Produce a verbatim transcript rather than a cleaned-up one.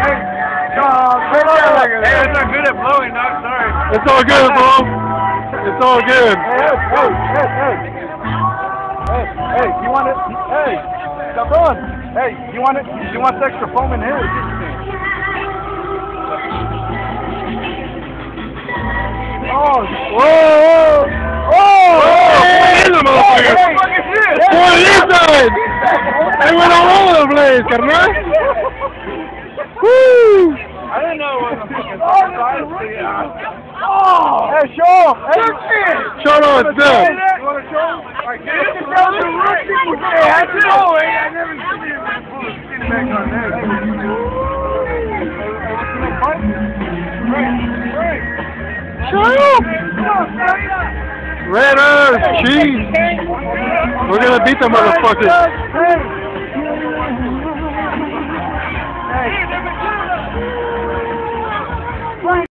Hey, it's not good at blowing, no, sorry. It's all good, bro. It's all good. Hey, hey, hey, hey. Hey, hey, you want it? Hey, Cabron. Hey, you want it? You want extra foam in here? Oh, whoa, whoa, Oh! In the motherfucker! Boy, this side! They went all over the place, carnal! Woo! I didn't know it was a fucking oh! Hey, show him! Hey, show them what's up! You want to show him? Like, get it down to the roof people say, I know, eh? I never seen you pull a skin back on there. Show him! Red Earth, cheese! We're gonna beat the motherfuckers!